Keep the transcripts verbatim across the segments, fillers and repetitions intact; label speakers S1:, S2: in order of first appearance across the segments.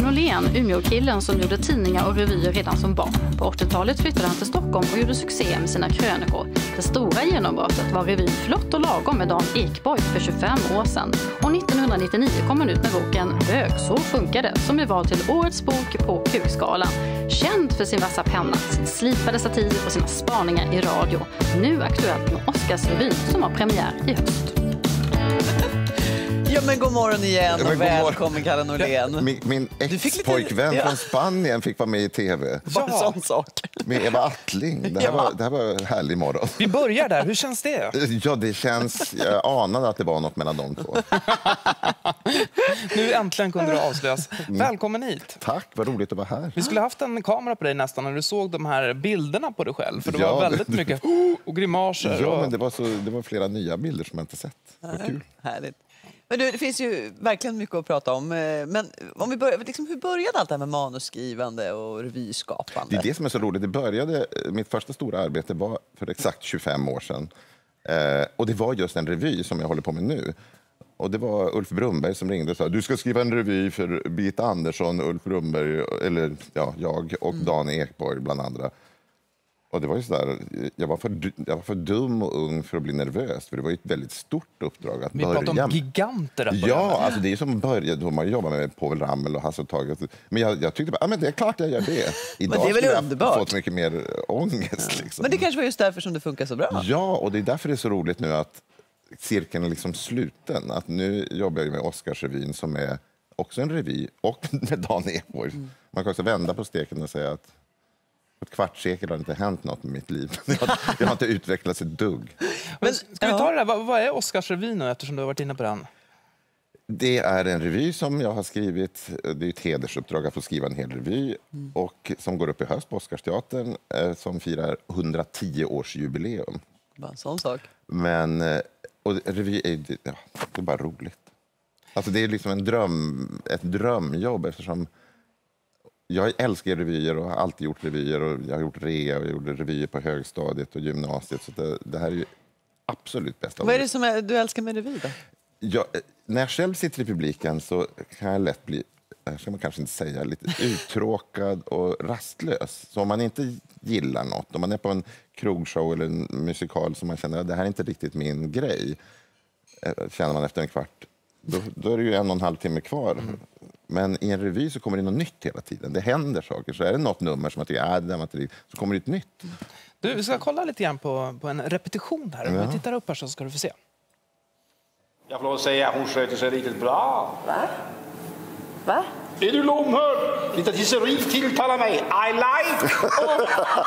S1: Norlén, Umeå-killen som gjorde tidningar och revyer redan som barn. På åttiotalet flyttade han till Stockholm och gjorde succé med sina krönikor. Det stora genombrottet var revyn Flott och lagom med Dan Ekborg för tjugofem år sedan. Och nittonhundranittionio kom han ut med boken Bög, så funkar det, som är vald till årets bok på Kukskalan. Känd för sin vassa penna, sin slipade satir och sina spaningar i radio. Nu aktuellt med Oscarsrevyn som har premiär i höst.
S2: Ja, men god morgon igen och ja, välkommen Kalle Norlén.
S3: Min, min ex-pojkvän ja. från Spanien fick vara med i tv.
S2: Bara en sån sak.
S3: Med Eva Attling. Det här, ja. var, det här var en härlig morgon.
S4: Vi börjar där. Hur känns det?
S3: Ja, det känns... Jag anade att det var något mellan de två.
S4: Nu äntligen kunde du avslöjas. Välkommen hit.
S3: Tack, vad roligt att vara här.
S4: Vi skulle haft en kamera på dig nästan när du såg de här bilderna på dig själv. För det
S3: ja,
S4: var väldigt det, mycket och grimaser.
S3: Ja,
S4: och...
S3: men det var, så, det var flera nya bilder som jag inte sett. Det var kul.
S2: Härligt. Men du, det finns ju verkligen mycket att prata om. Men om vi börjar, liksom, hur började allt det här med manusskrivande och revyskapande?
S3: Det är det som är så roligt. Det började, mitt första stora arbete var för exakt tjugofem år sedan. Eh, och det var just en revy som jag håller på med nu. Och det var Ulf Brumberg som ringde och sa du ska skriva en revy för Birgitta Andersson, Ulf Brumberg, eller ja, jag och mm. Dan Ekborg bland andra. Och det var ju så där, jag var, för, jag var för dum och ung för att bli nervös. För det var ju ett väldigt stort uppdrag att
S4: Vi
S3: börja.
S4: Vi pratar om giganter. Att
S3: ja, alltså det är som började, då man jobbar med Povel Ramel och Hasse och Tage. Men jag, jag tyckte bara, ja men det är klart jag gör det. Idag
S2: men det är väl
S3: skulle
S2: underbart.
S3: Jag fått mycket mer ångest.
S2: Ja.
S3: Liksom.
S2: Men det kanske var just därför som det funkar så bra.
S3: Ja, och det är därför det är så roligt nu att cirkeln är liksom sluten. Att nu jobbar jag med Oscarsrevyn som är också en revy och med Dan Ekborg. Mm. Man kan också vända på steken och säga att på ett kvartssekel har det inte hänt något med mitt liv. Jag har, jag har inte utvecklats ett dugg.
S4: Men ska vi ta det där? Vad, vad är Oscarsrevyn nu eftersom du har varit inne på den?
S3: Det är en revy som jag har skrivit. Det är ett hedersuppdrag att få skriva en hel revy. Mm. Och som går upp i höst på Oscarsteatern eh, som firar hundratio års jubileum.
S2: Bara en sån sak.
S3: Men och revy är, ja, det är bara roligt. Alltså det är liksom en dröm, ett drömjobb eftersom jag älskar revyer och har alltid gjort revyer och jag har gjort rea och jag gjorde revyer på högstadiet och gymnasiet så det, det här är ju absolut bästa.
S2: Vad är det som är, du älskar med revy då?
S3: Jag, när jag själv sitter i publiken så kan jag lätt bli, det ska man kanske inte säga, lite uttråkad och rastlös. Så om man inte gillar något, om man är på en krogshow eller en musikal som man känner att det här är inte riktigt min grej, känner man efter en kvart, då, då är det ju en och en halv timme kvar. Mm. Men i en revy så kommer det något nytt hela tiden. Det händer saker. Så är det något nummer som man tycker, ah, det var inte riktigt, så kommer det ett nytt.
S4: Du, vi ska kolla lite grann på, på en repetition här. Om ja. vi tittar upp här så ska du få se.
S5: Jag får lov att säga, hon sköter sig riktigt bra.
S6: Va? Va?
S5: Är du lomhörd? Lite hysteri tilltalar mig. I like. Åh,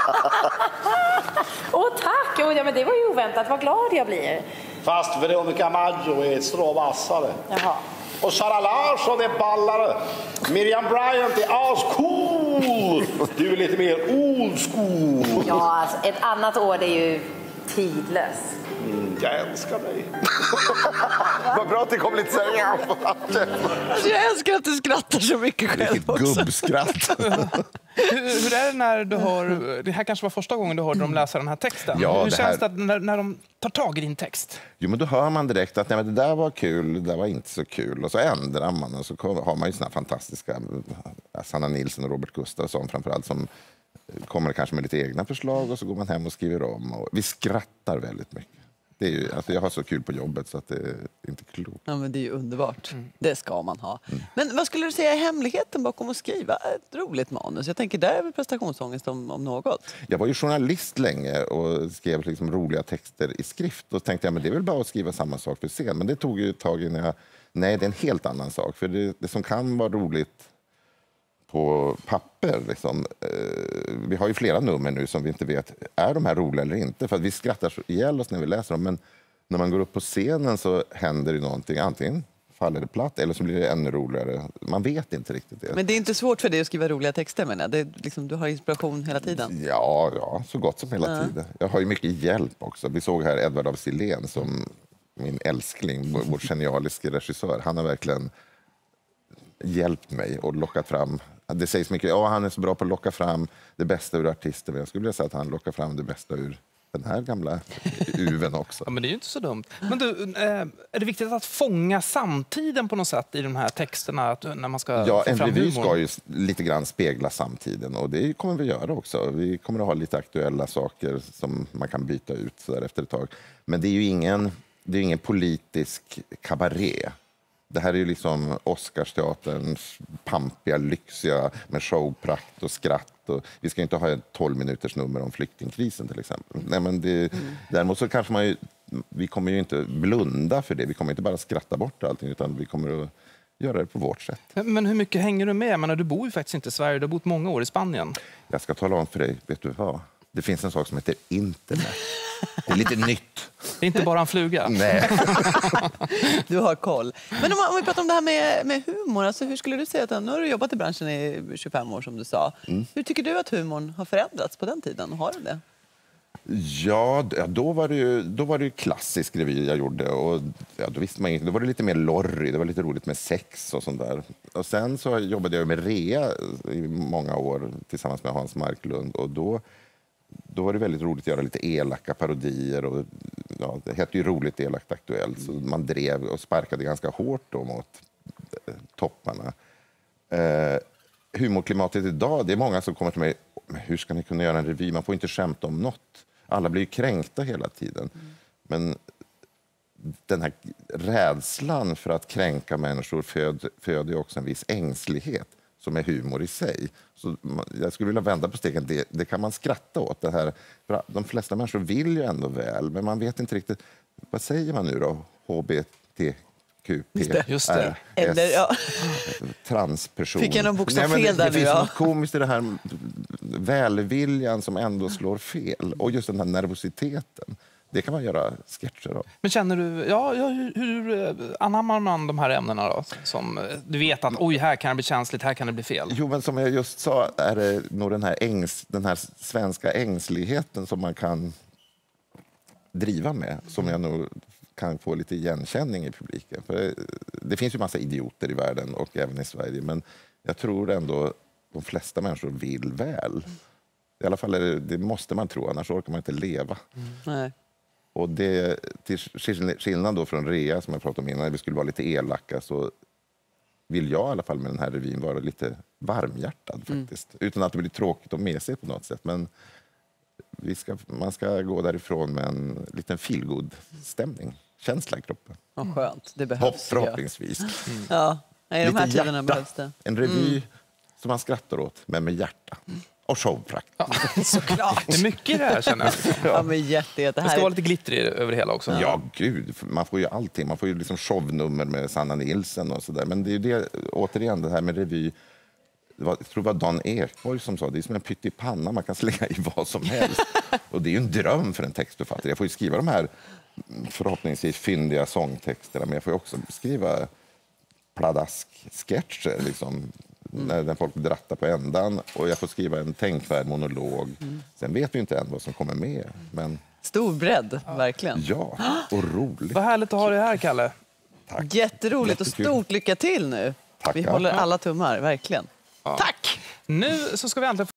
S6: oh, tack! Oh, ja, men det var ju oväntat. Vad glad jag blir.
S5: Fast Veronica Maggio är ett strå vassare.
S6: Jaha.
S5: Och Sara Larsson är ballare. Miriam Bryant är ascool. Du är lite mer old school.
S6: Ja, alltså, ett annat år är ju tidlös.
S5: Mm, jag älskar dig.
S3: Vad bra att det kom lite så här.
S2: Alltså, jag älskar att du skrattar så mycket själv också.
S3: Gubbskratt.
S4: hur, hur är det när du hör, det här kanske var första gången du hörde dem läsa den här texten.
S3: Ja,
S4: hur
S3: det
S4: känns
S3: här...
S4: det när, när de tar tag i din text?
S3: Jo, men då hör man direkt att nej, men det där var kul, det där var inte så kul. Och så ändrar man och så har man ju såna fantastiska Sanna Nilsson och Robert Gustafsson framförallt som kommer kanske med lite egna förslag och så går man hem och skriver om. Och vi skrattar väldigt mycket. Det är ju, alltså jag har så kul på jobbet så att det är inte klokt.
S2: Ja, men det är ju underbart. Mm. Det ska man ha. Mm. Men vad skulle du säga är hemligheten bakom att skriva ett roligt manus? Jag tänker där är prestationsångest om, om något.
S3: Jag var ju journalist länge och skrev liksom roliga texter i skrift. Och tänkte jag men det är väl bara att skriva samma sak för scen. Men det tog ju ett tag innan jag... Nej, det är en helt annan sak. För det, det som kan vara roligt på papper. Liksom. Vi har ju flera nummer nu som vi inte vet, är de här roliga eller inte? För att vi skrattar så ihjäl oss när vi läser dem. Men när man går upp på scenen så händer det någonting. Antingen faller det platt eller så blir det ännu roligare. Man vet inte riktigt det.
S2: Men det är inte svårt för dig att skriva roliga texter, menar det är liksom, du har inspiration hela tiden?
S3: Ja, ja så gott som hela ja. tiden. Jag har ju mycket hjälp också. Vi såg här Edvard af Sillén som min älskling, vår genialiske regissör. Han har verkligen hjälpt mig och lockat fram. Det sägs mycket, ja han är så bra på att locka fram det bästa ur artister. Men jag skulle vilja säga att han lockar fram det bästa ur den här gamla uven också.
S4: Ja, men det är ju inte så dumt. Men du, är det viktigt att fånga samtiden på något sätt i de här texterna? Att när man ska
S3: ja,
S4: få
S3: en
S4: fram
S3: revy
S4: humor?
S3: ska ju lite grann spegla samtiden och det kommer vi göra också. Vi kommer att ha lite aktuella saker som man kan byta ut så där efter ett tag. Men det är ju ingen, det är ingen politisk kabaré. Det här är ju liksom Oscarsteaterns pampiga, lyxiga med showprakt och skratt. Och vi ska inte ha ett tolv minuters nummer om flyktingkrisen till exempel. Nej, men det, mm. Däremot så kanske man ju, vi kommer ju inte blunda för det. Vi kommer inte bara skratta bort allting utan vi kommer att göra det på vårt sätt.
S4: Men hur mycket hänger du med? Men du bor ju faktiskt inte i Sverige, du har bott många år i Spanien.
S3: Jag ska tala om för dig, vet du vad? Det finns en sak som heter internet. Det är lite nytt.
S4: Det är inte bara en fluga.
S3: Nej.
S2: Du har koll. Men om, om vi pratar om det här med, med humor, alltså hur skulle du säga att nu har du jobbat i branschen i tjugofem år som du sa. Mm. Hur tycker du att humorn har förändrats på den tiden? Har den det?
S3: Ja, då var det ju, då var det ju klassisk revy jag gjorde och ja, då visste man inte, då var det lite mer lorry, det var lite roligt med sex och sånt där. Och sen så jobbade jag med Rea i många år tillsammans med Hans Marklund och då Då var det väldigt roligt att göra lite elaka parodier. Och, ja, det hette ju Roligt elakt aktuellt. Så man drev och sparkade ganska hårt då mot eh, topparna. Eh, humorklimatet idag, det är många som kommer till mig. Hur ska ni kunna göra en revy? Man får inte skämta om något. Alla blir ju kränkta hela tiden. Mm. Men den här rädslan för att kränka människor föd, föder också en viss ängslighet som är humor i sig. Så jag skulle vilja vända på stegen. Det, det kan man skratta åt. Det här. För de flesta människor vill ju ändå väl, men man vet inte riktigt. Vad säger man nu då? H B T Q P
S4: Just det. Just det.
S2: Eller, ja.
S3: Transperson.
S2: Fick jag någon bokstav
S3: Nej,
S2: fel
S3: det,
S2: där
S3: det
S2: nu?
S3: finns
S2: Ja.
S3: något komiskt i det här välviljan som ändå slår fel. Och just den här nervositeten. Det kan man göra sketcher av.
S4: Men känner du, ja, ja hur, hur anammar man de här ämnena då? Som du vet att oj, här kan det bli känsligt, här kan det bli fel.
S3: Jo, men som jag just sa är det nog den här, ängs, den här svenska ängsligheten som man kan driva med. Som jag nog kan få lite igenkänning i publiken. För det finns ju massa idioter i världen och även i Sverige. Men jag tror ändå de flesta människor vill väl. I alla fall är det, det måste man tro, annars orkar man inte leva.
S2: Mm. Nej.
S3: Och det, till skillnad då från Rea som jag pratade om innan, när vi skulle vara lite elaka, så vill jag i alla fall med den här revyn vara lite varmhjärtad faktiskt. Mm. Utan att det blir tråkigt och mesigt på något sätt. Men vi ska, man ska gå därifrån med en liten feelgood stämning. Känsla i kroppen.
S2: Vad skönt, det behövs.
S3: Hopp, förhoppningsvis.
S2: Mm. Ja, i de här
S3: lite
S2: tiderna
S3: hjärta.
S2: behövs det.
S3: En revy
S2: Mm.
S3: som man skrattar åt, men med hjärta. Och showprakt.
S4: Ja, såklart. Det är mycket i det här, känner jag.
S2: Ja, men jätte, jätte
S4: det ska vara lite glitter över det hela också.
S3: Ja. ja, gud. Man får ju allting. Man får ju liksom shownummer med Sanna Nilsson och sådär. Men det är ju det, återigen, det här med revy. Det var, jag tror det var Dan Ekborg som sa det är som en pyttipanna. Man kan slänga i vad som helst. Och det är ju en dröm för en textförfattare. Jag får ju skriva de här förhoppningsvis fyndiga sångtexterna. Men jag får ju också skriva pladask-sketcher liksom. Mm. När folk drattar på ändan och jag får skriva en tänkvärd monolog. Mm. Sen vet vi inte än vad som kommer med. Men...
S2: Stor bredd, ja. Verkligen.
S3: Ja, och roligt.
S4: Vad härligt att ha dig här, Kalle.
S2: Tack. Jätteroligt och stort lycka till nu.
S3: Tackar.
S2: Vi håller alla tummar, verkligen.
S4: Ja.
S2: Tack!
S4: Nu så ska vi äntligen